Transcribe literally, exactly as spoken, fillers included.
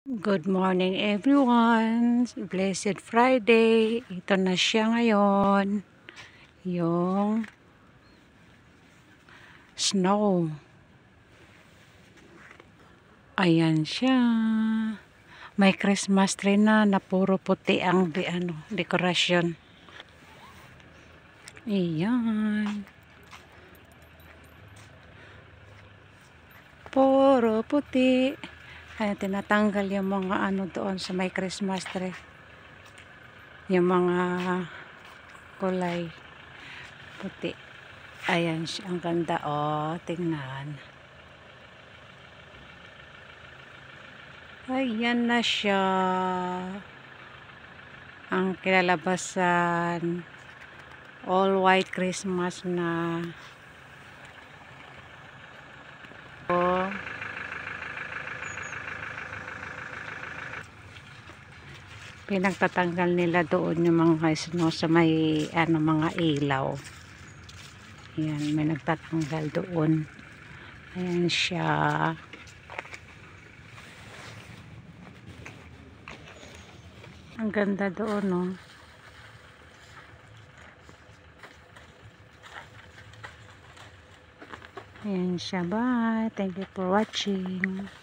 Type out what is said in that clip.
Good morning everyone. Blessed Friday. Ito na siya ngayon. Yung snow. Ayan siya. May Christmas tree na na puro puti ang di, ano, dekorasyon. Ayan. Puro puti. Ay, tinatanggal yung mga ano doon sa may Christmas tree. Yung mga kulay puti. Ayan siya. Ang ganda. Oh, tingnan. Ayan na siya. Ang kilalabasan. All white Christmas na. Oh. Pinagtatanggal nila doon yung mga snow sa may ano, mga ilaw. Ayan, may nagtatanggal doon. Ayan siya. Ang ganda doon, no? Ayan siya. Bye. Thank you for watching.